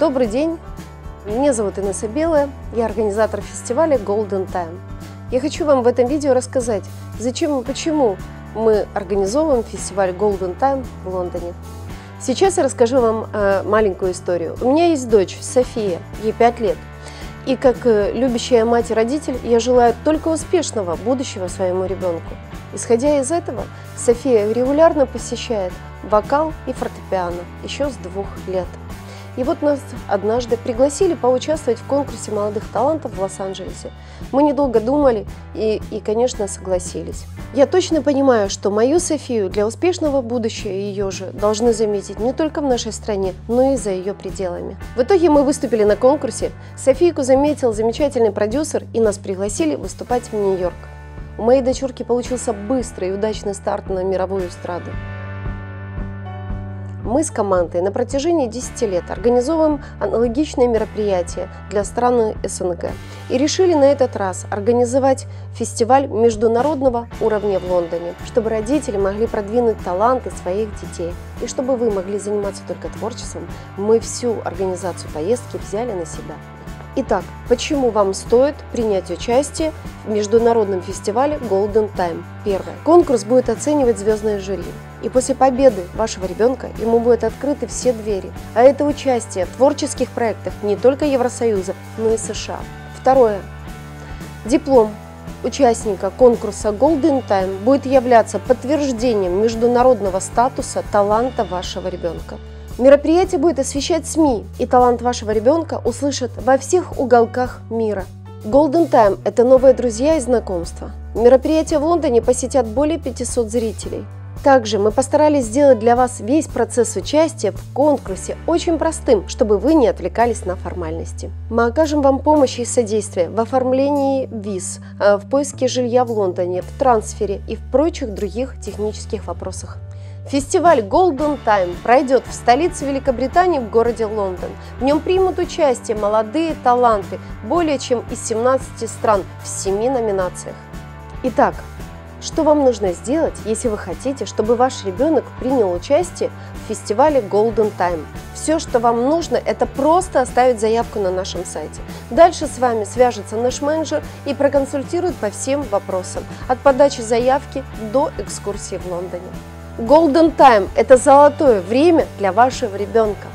Добрый день, меня зовут Инесса Белая, я организатор фестиваля Golden Time. Я хочу вам в этом видео рассказать, зачем и почему мы организовываем фестиваль Golden Time в Лондоне. Сейчас я расскажу вам маленькую историю. У меня есть дочь София, ей 5 лет. И как любящая мать и родитель, я желаю только успешного будущего своему ребенку. Исходя из этого, София регулярно посещает вокал и фортепиано еще с 2 лет. И вот нас однажды пригласили поучаствовать в конкурсе молодых талантов в Лос-Анджелесе. Мы недолго думали и, конечно, согласились. Я точно понимаю, что мою Софию для успешного будущего ее же должны заметить не только в нашей стране, но и за ее пределами. В итоге мы выступили на конкурсе, Софийку заметил замечательный продюсер и нас пригласили выступать в Нью-Йорк. У моей дочурки получился быстрый и удачный старт на мировую эстраду. Мы с командой на протяжении 10 лет организовываем аналогичные мероприятия для стран СНГ и решили на этот раз организовать фестиваль международного уровня в Лондоне, чтобы родители могли продвинуть таланты своих детей. И чтобы вы могли заниматься только творчеством, мы всю организацию поездки взяли на себя. Итак, почему вам стоит принять участие в международном фестивале Golden Time? Первое. Конкурс будет оценивать звездное жюри. И после победы вашего ребенка ему будут открыты все двери. А это участие в творческих проектах не только Евросоюза, но и США. Второе. Диплом участника конкурса Golden Time будет являться подтверждением международного статуса таланта вашего ребенка. Мероприятие будет освещать СМИ, и талант вашего ребенка услышат во всех уголках мира. Golden Time – это новые друзья и знакомства. Мероприятие в Лондоне посетят более 500 зрителей. Также мы постарались сделать для вас весь процесс участия в конкурсе очень простым, чтобы вы не отвлекались на формальности. Мы окажем вам помощь и содействие в оформлении виз, в поиске жилья в Лондоне, в трансфере и в прочих других технических вопросах. Фестиваль Golden Time пройдет в столице Великобритании в городе Лондон. В нем примут участие молодые таланты более чем из 17 стран в 7 номинациях. Итак, что вам нужно сделать, если вы хотите, чтобы ваш ребенок принял участие в фестивале Golden Time? Все, что вам нужно, это просто оставить заявку на нашем сайте. Дальше с вами свяжется наш менеджер и проконсультирует по всем вопросам, от подачи заявки до экскурсии в Лондоне. Golden Time – это золотое время для вашего ребенка.